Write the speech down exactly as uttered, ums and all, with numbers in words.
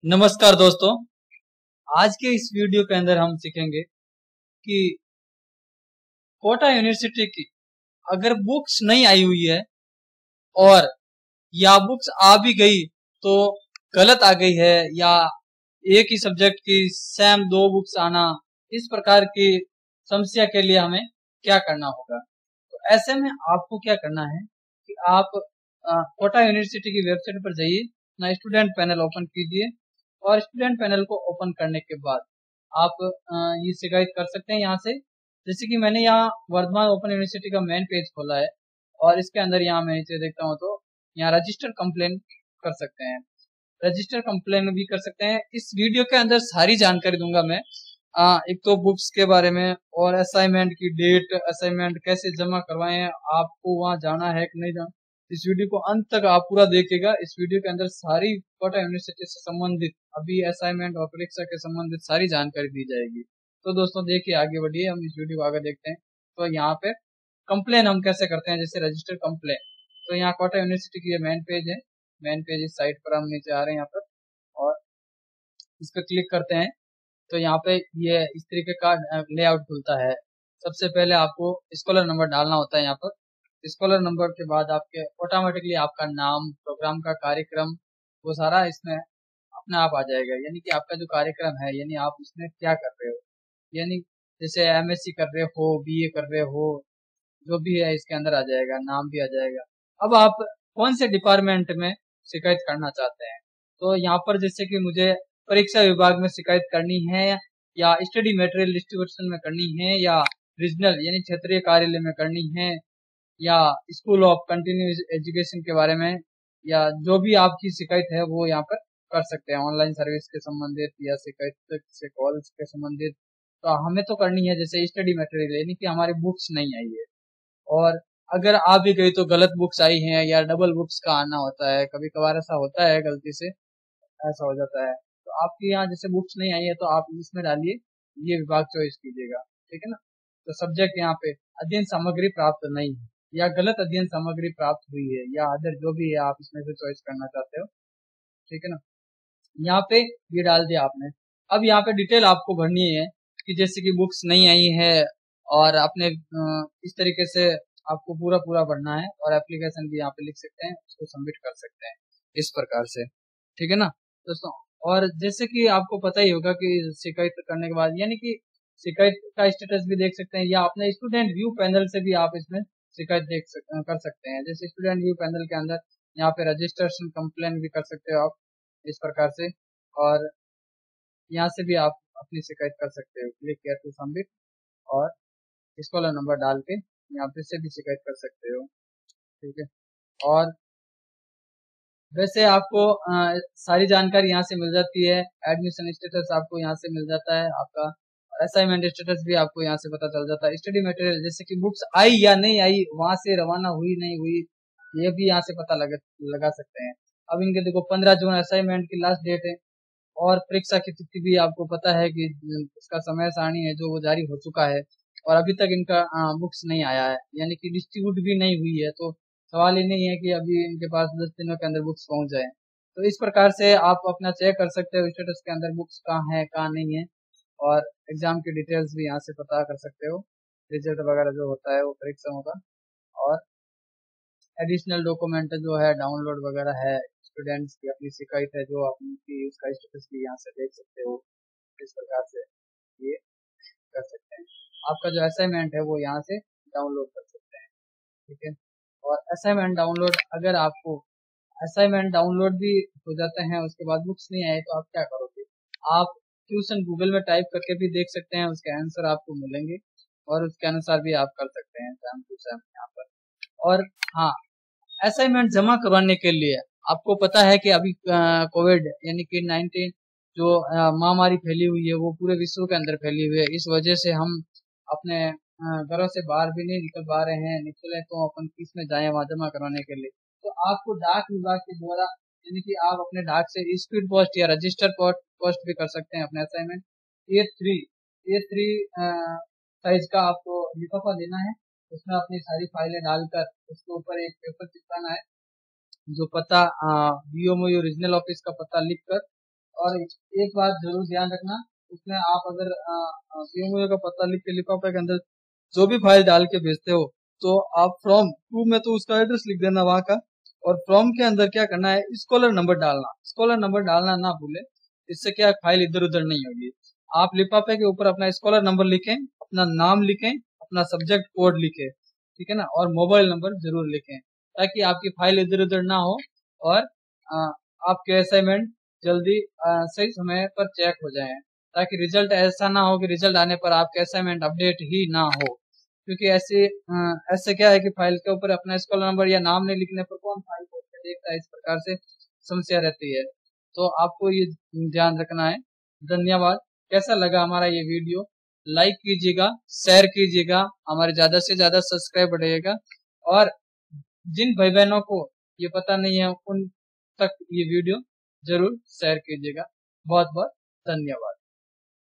नमस्कार दोस्तों। आज के इस वीडियो के अंदर हम सीखेंगे कि कोटा यूनिवर्सिटी की अगर बुक्स नहीं आई हुई है और या बुक्स आ भी गई तो गलत आ गई है या एक ही सब्जेक्ट की सेम दो बुक्स आना, इस प्रकार की समस्या के लिए हमें क्या करना होगा। तो ऐसे में आपको क्या करना है कि आप अ, कोटा यूनिवर्सिटी की वेबसाइट पर जाइए, अपना स्टूडेंट पैनल ओपन कीजिए और स्टूडेंट पैनल को ओपन करने के बाद आप अ, ये शिकायत कर सकते हैं यहाँ से। जैसे कि मैंने यहाँ वर्धमान ओपन यूनिवर्सिटी का मेन पेज खोला है और इसके अंदर यहाँ मैं नीचे देखता हूँ तो यहाँ रजिस्टर कंप्लेन कर सकते हैं, रजिस्टर कंप्लेन भी कर सकते हैं। इस वीडियो के अंदर सारी जानकारी दूंगा मैं, आ, एक तो बुक्स के बारे में और असाइनमेंट की डेट, असाइनमेंट कैसे जमा करवाएं, आपको वहां जाना है कि नहीं जाना। इस वीडियो को अंत तक आप पूरा देखिएगा। इस वीडियो के अंदर सारी कोटा यूनिवर्सिटी से संबंधित अभी असाइनमेंट और परीक्षा के संबंधित सारी जानकारी दी जाएगी। तो दोस्तों देखिए, आगे बढ़िए, हम इस वीडियो को आगे देखते हैं। तो यहाँ पे कंप्लेन हम कैसे करते हैं, जैसे रजिस्टर कंप्लेन। तो यहाँ कोटा यूनिवर्सिटी की मेन पेज है, मेन पेज इस साइट पर हम नीचे आ रहे हैं यहाँ पर और इस पर क्लिक करते हैं तो यहाँ पे ये इस तरीके का लेआउट खुलता है। सबसे पहले आपको स्कॉलर नंबर डालना होता है यहाँ पर। स्कॉलर नंबर के बाद आपके ऑटोमेटिकली आपका नाम, प्रोग्राम का कार्यक्रम, वो सारा इसमें अपने आप आ जाएगा। यानी कि आपका जो कार्यक्रम है, यानी आप उसमें क्या कर रहे हो, यानी जैसे एमएससी कर रहे हो, बीए कर रहे हो, जो भी है इसके अंदर आ जाएगा, नाम भी आ जाएगा। अब आप कौन से डिपार्टमेंट में शिकायत करना चाहते हैं, तो यहाँ पर जैसे कि मुझे परीक्षा विभाग में शिकायत करनी है या स्टडी मटेरियल डिस्ट्रीब्यूशन में करनी है या रीजनल यानी क्षेत्रीय कार्यालय में करनी है या स्कूल ऑफ कंटिन्यूस एजुकेशन के बारे में, या जो भी आपकी शिकायत है वो यहाँ पर कर सकते हैं। ऑनलाइन सर्विस के संबंधित या शिकायत से कॉल्स के संबंधित, तो हमें तो करनी है जैसे स्टडी मटेरियल, यानी कि हमारी बुक्स नहीं आई है और अगर आ भी गई तो गलत बुक्स आई हैं या डबल बुक्स का आना होता है, कभी कभार ऐसा होता है, गलती से ऐसा हो जाता है। तो आपके यहाँ जैसे बुक्स नहीं आई है तो आप इसमें डालिए, ये विभाग चॉइस कीजिएगा, ठीक है ना। तो सब्जेक्ट यहाँ पे अध्ययन सामग्री प्राप्त नहीं है या गलत अध्ययन सामग्री प्राप्त हुई है या अदर जो भी है आप इसमें से चॉइस करना चाहते हो, ठीक है ना। यहाँ पे ये डाल दिया आपने। अब यहाँ पे डिटेल आपको भरनी है कि जैसे कि बुक्स नहीं आई है और आपने इस तरीके से आपको पूरा पूरा भरना है और एप्लीकेशन भी यहाँ पे लिख सकते हैं, उसको सबमिट कर सकते हैं इस प्रकार से, ठीक है ना दोस्तों। और जैसे कि आपको पता ही होगा कि शिकायत करने के बाद यानी कि शिकायत का स्टेटस भी देख सकते हैं या अपने स्टूडेंट व्यू पैनल से भी आप इसमें शिकायत देख सकते कर सकते हैं। जैसे स्टूडेंट व्यू पैनल के अंदर यहाँ पे रजिस्ट्रेशन कंप्लेन भी कर सकते हो आप इस प्रकार से, और यहाँ से भी आप अपनी शिकायत कर सकते हो। क्लिक किया टू सबमिट और स्कॉलर नंबर डाल के यहाँ पे से भी शिकायत कर सकते हो, ठीक है। और वैसे आपको आ, सारी जानकारी यहाँ से मिल जाती है। एडमिशन स्टेटस आपको यहाँ से मिल जाता है, आपका असाइनमेंट स्टेटस भी आपको यहाँ से पता चल जाता है। स्टडी मटेरियल जैसे कि बुक्स आई या नहीं आई, वहां से रवाना हुई नहीं हुई, ये भी यहाँ से पता लगा लगा सकते हैं। अब इनके देखो पंद्रह जून असाइनमेंट की लास्ट डेट है और परीक्षा की तिथि भी आपको पता है कि इसका समय सारणी है जो वो जारी हो चुका है और अभी तक इनका बुक्स नहीं आया है, यानी कि डिस्ट्रीब्यूट भी नहीं हुई है। तो सवाल ही नहीं है कि अभी इनके पास दस दिनों के अंदर बुक्स पहुंच जाए। तो इस प्रकार से आप अपना चेक कर सकते हो स्टेटस के अंदर बुक्स कहाँ है कहाँ नहीं है, और एग्जाम की डिटेल्स भी यहाँ से पता कर सकते हो, रिजल्ट वगैरह जो होता है वो परीक्षाओं का, और एडिशनल डॉक्यूमेंट जो है डाउनलोड वगैरह है, स्टूडेंट्स की अपनी शिकायत है जो आपकी उसका स्टेटस भी यहाँ से देख सकते हो। इस प्रकार से ये कर सकते हैं। आपका जो असाइनमेंट है वो यहाँ से डाउनलोड कर सकते हैं, ठीक है। और असाइनमेंट डाउनलोड, अगर आपको असाइनमेंट डाउनलोड भी हो जाते हैं उसके बाद बुक्स नहीं आए तो आप क्या करोगे, आप ट्यूशन गूगल में टाइप करके भी देख सकते हैं, उसके आंसर आपको मिलेंगे और उसके अनुसार भी आप कर सकते हैं सेम टू सेम यहाँ पर। और हाँ, असाइनमेंट जमा करवाने के लिए आपको पता है कि अभी कोविड यानी कि नाइनटीन जो महामारी फैली हुई है वो पूरे विश्व के अंदर फैली हुई है। इस वजह से हम अपने घरों से बाहर भी नहीं निकल पा रहे हैं, निकले तो अपन किस में जाए वहां जमा करवाने के लिए। तो आपको डाक विभाग के द्वारा यानी कि आप अपने डाक से स्पीड पोस्ट या रजिस्टर पोस्ट भी कर सकते हैं अपने assignment. A three A three size का आपको लिफाफा लेना है, उसमें अपनी सारी फाइलें डालकर उसके ऊपर एक पेपर चिपकाना है, जो पता बीओमओ रीजनल ऑफिस का पता लिखकर और एक बात जरूर ध्यान रखना, उसमें आप अगर पीएमओ का पता लिख के लिफाफे के अंदर जो भी फाइल डाल के भेजते हो, तो आप फ्रॉम टू में तो उसका एड्रेस लिख देना वहां का, और फ्रॉम के अंदर क्या करना है, स्कॉलर नंबर डालना, स्कॉलर नंबर डालना ना भूले, इससे क्या फाइल इधर उधर नहीं होगी। आप लिफाफे के ऊपर अपना स्कॉलर नंबर लिखें, अपना नाम लिखें, अपना सब्जेक्ट कोड लिखें, ठीक है ना, और मोबाइल नंबर जरूर लिखें, ताकि आपकी फाइल इधर उधर ना हो और आ, आपके असाइनमेंट जल्दी आ, सही समय पर चेक हो जाए, ताकि रिजल्ट ऐसा ना हो कि रिजल्ट आने पर आपके असाइनमेंट अपडेट ही ना हो। क्योंकि ऐसे ऐसे क्या है कि फाइल के ऊपर अपना स्कॉलर नंबर या नाम नहीं लिखने पर कौन फाइल खोल के देखता है, इस प्रकार से समस्या रहती है। तो आपको ये ध्यान रखना है। धन्यवाद। कैसा लगा हमारा ये वीडियो, लाइक कीजिएगा, शेयर कीजिएगा, हमारे ज्यादा से ज्यादा सब्सक्राइब बढ़ेगा, और जिन भाई बहनों को ये पता नहीं है उन तक ये वीडियो जरूर शेयर कीजिएगा। बहुत बहुत धन्यवाद।